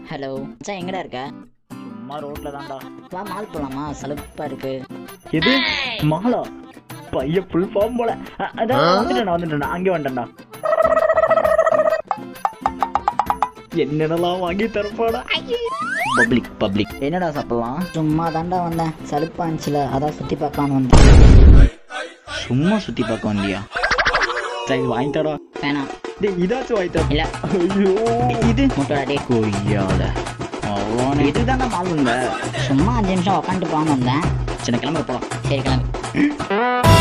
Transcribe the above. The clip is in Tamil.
ஹலோ மச்சான், எங்கடா இருக்க? சும்மா ரோட்ல தான்டா. வா மால் போலாமா? சலுப்பா இருக்கு. எது மாலா? பைய ஃபுல் ஃபார்ம் போல. அதான் வந்துட்டேன் அங்கே வந்துட்டேன்டா. என்னென்னலாம் வாங்கி தரப்பாடா. பப்ளிக் என்னடா சாப்பிடலாம்? சும்மா தாண்டா வந்தேன், சலுப்பா இருந்துச்சுல, அதான் சுத்தி பார்க்கலான்னு வந்தேன். சும்மா சுத்தி பார்க்க வந்தியா? சரி வாங்கிட்டாடா. வேணாம். டேய் இதாச்சும் வாங்கிட்டா. இல்ல. ஐயோ இது முட்டடா டே. கொய்யால அவன் இதுதான்டா மால் வந்த. சும்மா 5 நிமிஷம் உட்காந்துட்டு போகாம வந்தேன். சின்ன கிளம்ப போலாம். சரி கிளம்பு.